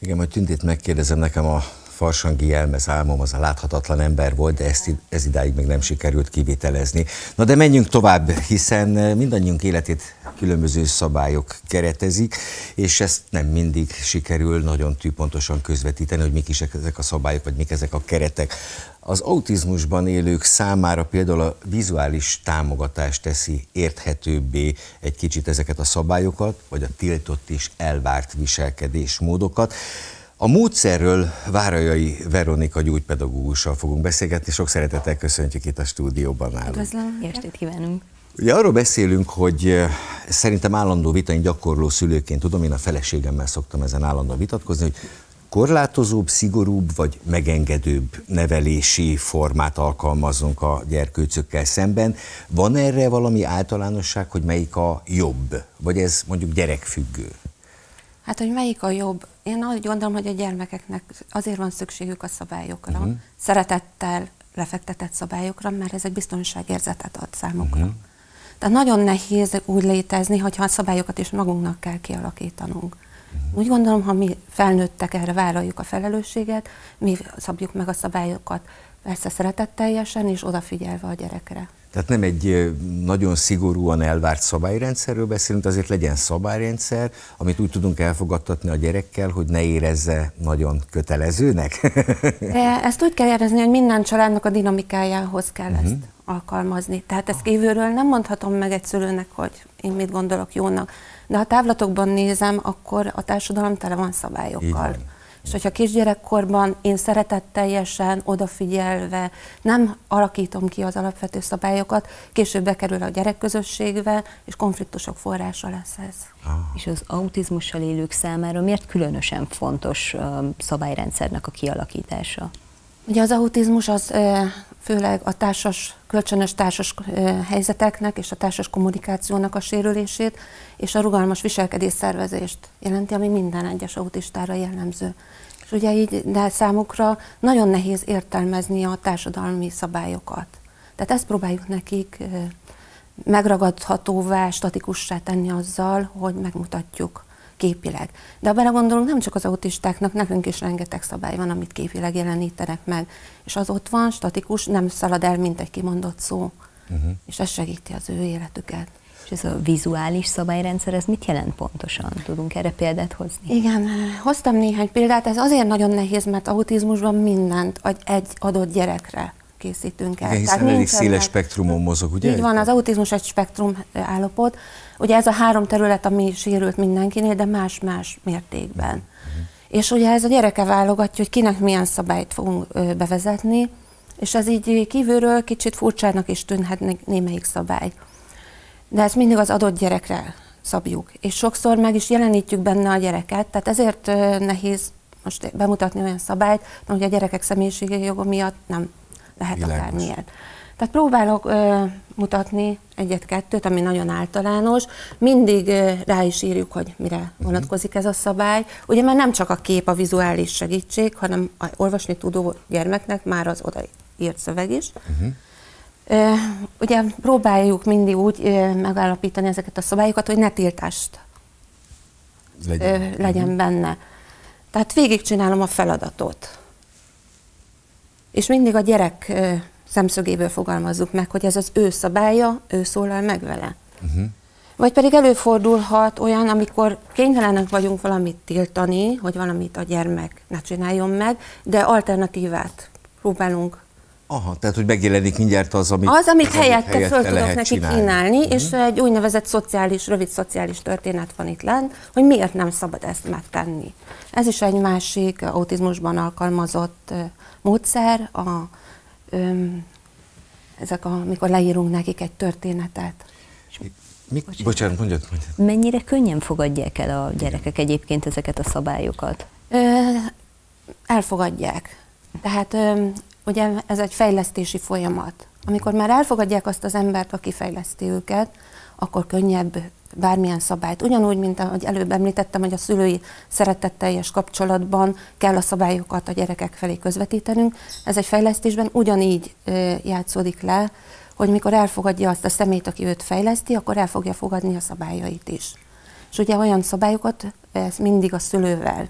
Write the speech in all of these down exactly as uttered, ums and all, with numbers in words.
Igen, majd Tündét megkérdezem, nekem a farsangi jelmez álmom az a láthatatlan ember volt, de ezt ez idáig még nem sikerült kivitelezni. Na de menjünk tovább, hiszen mindannyiunk életét különböző szabályok keretezik, és ezt nem mindig sikerül nagyon tűpontosan közvetíteni, hogy mik is ezek a szabályok, vagy mik ezek a keretek. Az autizmusban élők számára például a vizuális támogatás teszi érthetőbbé egy kicsit ezeket a szabályokat, vagy a tiltott és elvárt viselkedésmódokat. A módszerről Várajai Veronika gyógypedagógussal fogunk beszélgetni, sok szeretettel köszöntjük itt a stúdióban nálunk. Üdvözlöm, jó estét kívánunk! Ugye arról beszélünk, hogy szerintem állandó vitán gyakorló szülőként tudom, én a feleségemmel szoktam ezen állandóan vitatkozni, hogy korlátozóbb, szigorúbb vagy megengedőbb nevelési formát alkalmazzunk a gyerkőcökkel szemben. Van erre valami általánosság, hogy melyik a jobb? Vagy ez mondjuk gyerekfüggő? Hát, hogy melyik a jobb? Én úgy gondolom, hogy a gyermekeknek azért van szükségük a szabályokra, uh-huh. szeretettel lefektetett szabályokra, mert ezek biztonságérzetet ad számukra. Uh-huh. Tehát nagyon nehéz úgy létezni, hogyha a szabályokat is magunknak kell kialakítanunk. Uh-huh. Úgy gondolom, ha mi felnőttek erre vállaljuk a felelősséget, mi szabjuk meg a szabályokat, persze szeretetteljesen és odafigyelve a gyerekre. Tehát nem egy nagyon szigorúan elvárt szabályrendszerről beszélünk, azért legyen szabályrendszer, amit úgy tudunk elfogadtatni a gyerekkel, hogy ne érezze nagyon kötelezőnek? Ezt úgy kell érezni, hogy minden családnak a dinamikájához kell uh-huh. ezt alkalmazni. Tehát ezt kívülről nem mondhatom meg egy szülőnek, hogy én mit gondolok jónak. De ha távlatokban nézem, akkor a társadalom tele van szabályokkal. És hogyha kisgyerekkorban én szeretetteljesen, odafigyelve nem alakítom ki az alapvető szabályokat, később bekerül a gyerekközösségbe, és konfliktusok forrása lesz ez. Ah. És az autizmussal élők számára miért különösen fontos uh, szabályrendszernek a kialakítása? Ugye az autizmus az főleg a társas, kölcsönös társas helyzeteknek és a társas kommunikációnak a sérülését és a rugalmas viselkedésszervezést jelenti, ami minden egyes autistára jellemző. És ugye így, de számukra nagyon nehéz értelmezni a társadalmi szabályokat. Tehát ezt próbáljuk nekik megragadhatóvá, statikussá tenni azzal, hogy megmutatjuk képileg. De ha belegondolunk, nem csak az autistáknak, nekünk is rengeteg szabály van, amit képileg jelenítenek meg. És az ott van, statikus, nem szalad el, mint egy kimondott szó. Uh-huh. És ez segíti az ő életüket. És ez a vizuális szabályrendszer, ez mit jelent pontosan? Tudunk erre példát hozni? Igen, hoztam néhány példát. Ez azért nagyon nehéz, mert autizmusban mindent egy adott gyerekre készítünk el. Igen, hiszen Tehát elég széles spektrumon mozog, ugye? Így van, az autizmus egy spektrum állapot. Ugye ez a három terület, ami sérült mindenkinél, de más-más mértékben. Uh-huh. És ugye ez a gyereke válogatja, hogy kinek milyen szabályt fogunk bevezetni, és ez így kívülről kicsit furcsának is tűnhet némelyik szabály. De ezt mindig az adott gyerekre szabjuk. És sokszor meg is jelenítjük benne a gyereket, tehát ezért nehéz most bemutatni olyan szabályt, hogy a gyerekek személyiségi joga miatt nem lehet akármilyen. Tehát próbálok ö, mutatni egyet-kettőt, ami nagyon általános. Mindig ö, rá is írjuk, hogy mire vonatkozik ez a szabály. Ugye már nem csak a kép, a vizuális segítség, hanem a olvasni tudó gyermeknek már az odaírt szöveg is. Uh-huh. ö, ugye próbáljuk mindig úgy ö, megállapítani ezeket a szabályokat, hogy ne tiltást legyen, ö, legyen uh-huh. benne. Tehát végigcsinálom a feladatot. És mindig a gyerek ö, szemszögéből fogalmazzuk meg, hogy ez az ő szabálya, ő szólal meg vele. Uh-huh. Vagy pedig előfordulhat olyan, amikor kénytelenek vagyunk valamit tiltani, hogy valamit a gyermek ne csináljon meg, de alternatívát próbálunk. Aha, tehát hogy megjelenik mindjárt az, amit, az, amit az, helyette, helyette föl tudok neki csinálni. kínálni, uh-huh. és egy úgynevezett szociális, rövid szociális történet van itt lent, hogy miért nem szabad ezt megtenni. Ez is egy másik autizmusban alkalmazott uh, módszer, a Öm, ezek, amikor leírunk nekik egy történetet. Mik? Bocsánat, mondjad, mondjad. Mennyire könnyen fogadják el a gyerekek egyébként ezeket a szabályokat? Ö, elfogadják. Tehát ö, ugye ez egy fejlesztési folyamat. Amikor már elfogadják azt az embert, aki fejleszti őket, akkor könnyebb bármilyen szabályt. Ugyanúgy, mint ahogy előbb említettem, hogy a szülői szeretetteljes kapcsolatban kell a szabályokat a gyerekek felé közvetítenünk. Ez egy fejlesztésben ugyanígy ö, játszódik le, hogy mikor elfogadja azt a személyt, aki őt fejleszti, akkor el fogja fogadni a szabályait is. És ugye olyan szabályokat, ezt mindig a szülővel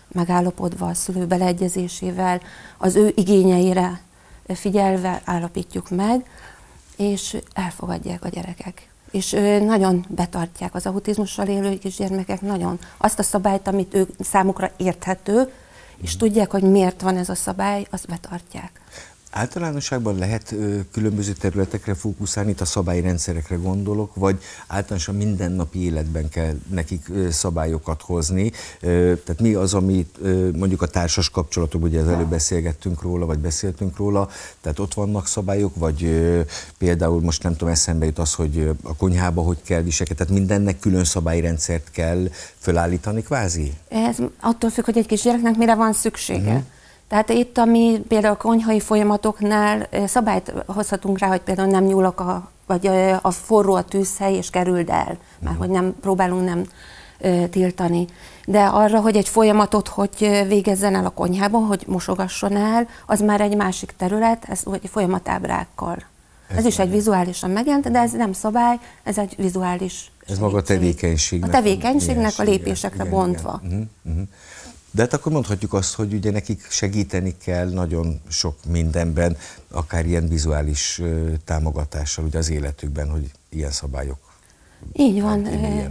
megállapodva a szülő beleegyezésével, az ő igényeire figyelve állapítjuk meg, és elfogadják a gyerekek. És nagyon betartják az autizmussal élő kisgyermekek, nagyon azt a szabályt, amit ők számukra érthető, és tudják, hogy miért van ez a szabály, azt betartják. Általánosságban lehet ö, különböző területekre fókuszálni, itt a szabályrendszerekre gondolok, vagy általánosan mindennapi életben kell nekik ö, szabályokat hozni. Ö, tehát mi az, amit ö, mondjuk a társas kapcsolatok, ugye az előbb beszélgettünk róla, vagy beszéltünk róla, tehát ott vannak szabályok, vagy ö, például most nem tudom, eszembe jut az, hogy a konyhába hogy kell viselkedni, tehát mindennek külön szabályrendszert kell fölállítani kvázi? Ez attól függ, hogy egy kisgyereknek mire van szüksége. Uh-huh. Tehát itt, ami például a konyhai folyamatoknál szabályt hozhatunk rá, hogy például nem nyúlok, a, vagy a forró a tűzhely, és kerüld el, mert hogy nem próbálunk nem e, tiltani. De arra, hogy egy folyamatot hogy végezzen el a konyhában, hogy mosogasson el, az már egy másik terület, ez vagy folyamatábrákkal. Ez, ez is egy vizuálisan megjelent, de ez nem szabály, ez egy vizuális Ez maga a tevékenységnek. A tevékenységnek a lépésekre igen, bontva. Igen. Uh-huh, uh-huh. De hát akkor mondhatjuk azt, hogy ugye nekik segíteni kell nagyon sok mindenben, akár ilyen vizuális uh, támogatással ugye az életükben, hogy ilyen szabályok. Így van,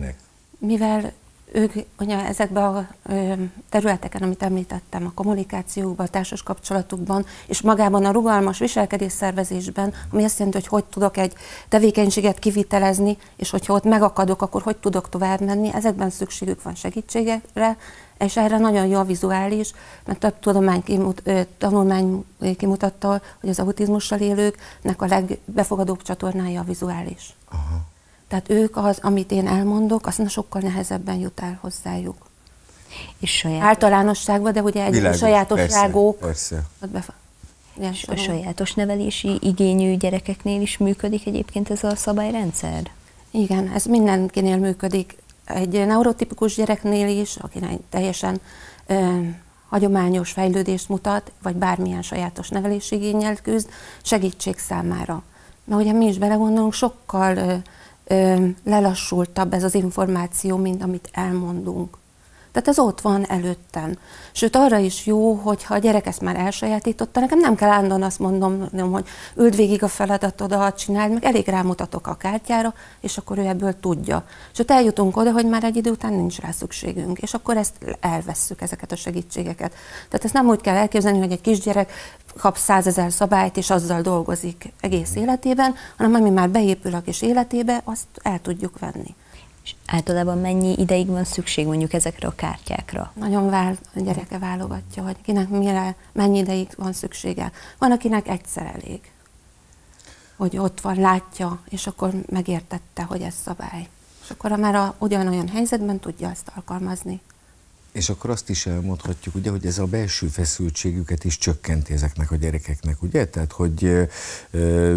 mivel ők ugye ezekben a területeken, amit említettem, a kommunikációkban, a társas kapcsolatukban, és magában a rugalmas viselkedés szervezésben, ami azt jelenti, hogy hogy tudok egy tevékenységet kivitelezni, és hogyha ott megakadok, akkor hogy tudok tovább menni, ezekben szükségük van segítségekre, és erre nagyon jó a vizuális, mert több tudomány kimut, tanulmány kimutatta, hogy az autizmussal élőknek a legbefogadóbb csatornája a vizuális. Aha. Tehát ők az, amit én elmondok, azt sokkal nehezebben jut el hozzájuk. És saját... Általánosságban, de ugye egy Világos, sajátosságok. Persze, persze. És a sajátos nevelési igényű gyerekeknél is működik egyébként ez a szabályrendszer? Igen, ez mindenkinél működik. Egy neurotipikus gyereknél is, akinek teljesen ö, hagyományos fejlődést mutat, vagy bármilyen sajátos nevelési igénnyel küzd, segítség számára. Mert ugye mi is belegondolunk, sokkal ö, ö, lelassultabb ez az információ, mint amit elmondunk. Tehát ez ott van előttem. Sőt, arra is jó, hogyha a gyerek ezt már elsajátította, nekem nem kell állandóan azt mondom, hogy üld végig a feladatodat, csináld meg, elég rámutatok a kártyára, és akkor ő ebből tudja. Sőt, eljutunk oda, hogy már egy idő után nincs rá szükségünk, és akkor ezt elvesszük, ezeket a segítségeket. Tehát ezt nem úgy kell elképzelni, hogy egy kisgyerek kap százezer szabályt, és azzal dolgozik egész életében, hanem ami már beépül a kis életébe, azt el tudjuk venni. És általában mennyi ideig van szükség mondjuk ezekre a kártyákra? Nagyon vál, a gyereke válogatja, hogy kinek mire, mennyi ideig van szüksége. Van, akinek egyszer elég, hogy ott van, látja, és akkor megértette, hogy ez szabály. És akkor már a, ugyanolyan helyzetben tudja ezt alkalmazni. És akkor azt is elmondhatjuk, ugye, hogy ez a belső feszültségüket is csökkenti ezeknek a gyerekeknek, ugye? Tehát, hogy ö, ö,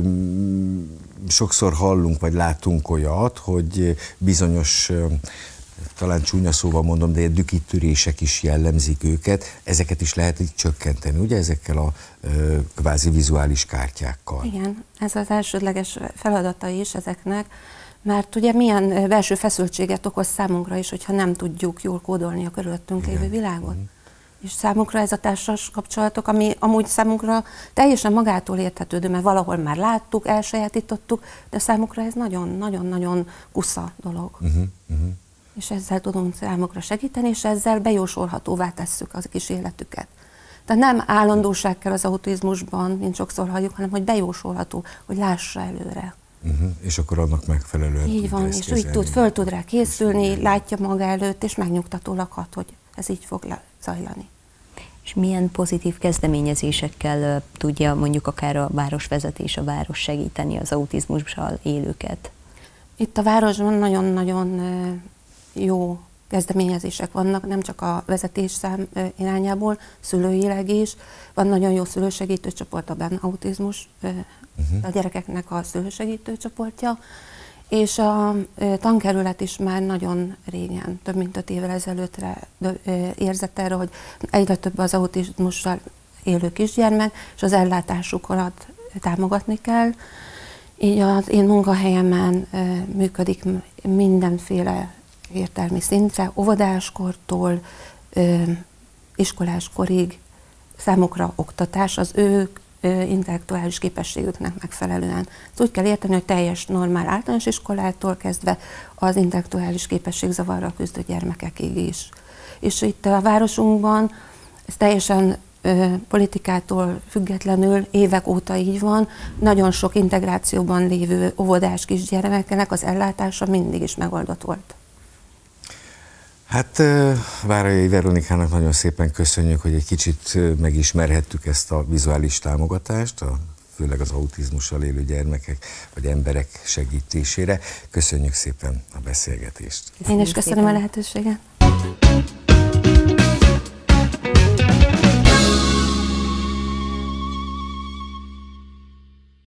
sokszor hallunk, vagy látunk olyat, hogy bizonyos, ö, talán csúnya szóval mondom, de dükittörések is jellemzik őket, ezeket is lehet így csökkenteni, ugye, ezekkel a ö, kvázi vizuális kártyákkal. Igen, ez az elsődleges feladata is ezeknek, mert ugye milyen belső feszültséget okoz számunkra is, hogyha nem tudjuk jól kódolni a körülöttünk lévő világot. Mm. És számunkra ez a társas kapcsolatok, ami amúgy számunkra teljesen magától érthetődő, mert valahol már láttuk, elsajátítottuk, de számukra ez nagyon-nagyon-nagyon kusza dolog. Uh-huh, uh-huh. És ezzel tudunk számukra segíteni, és ezzel bejósolhatóvá tesszük az kis életüket. Tehát nem állandóság kell az autizmusban, mint sokszor halljuk, hanem hogy bejósolható, hogy lássa előre. Uh-huh. És akkor annak megfelelően így van, és kezelni. Úgy tud, föl tud rá készülni, látja maga előtt, és megnyugtatólag hat, hogy ez így fog zajlani. És milyen pozitív kezdeményezésekkel uh, tudja mondjuk akár a városvezetés, a város segíteni az autizmussal élőket? Itt a városban nagyon-nagyon uh, jó kezdeményezések vannak, nem csak a vezetés szám uh, irányából, szülőileg is. Van nagyon jó szülősegítő csoport, a Ben Autizmus, uh, uh-huh. a gyerekeknek a szülősegítő csoportja, és a uh, tankerület is már nagyon régen, több mint öt évvel ezelőttre uh, érzett erre, hogy egyre több az autizmussal élő kisgyermek, és az ellátásukat támogatni kell. Így az én munkahelyemen uh, működik mindenféle értelmi szintre, óvodáskortól, uh, iskolás korig számukra oktatás az ő intellektuális képességüknek megfelelően. Ezt úgy kell érteni, hogy teljes normál általános iskolától kezdve az intellektuális képességzavarral küzdő gyermekekig is. És itt a városunkban ez teljesen ö, politikától függetlenül évek óta így van. Nagyon sok integrációban lévő óvodás kisgyermeknek az ellátása mindig is megoldott volt. Hát Várajai Veronikának nagyon szépen köszönjük, hogy egy kicsit megismerhettük ezt a vizuális támogatást, a, főleg az autizmussal élő gyermekek vagy emberek segítésére. Köszönjük szépen a beszélgetést. Én is köszönöm a lehetőséget.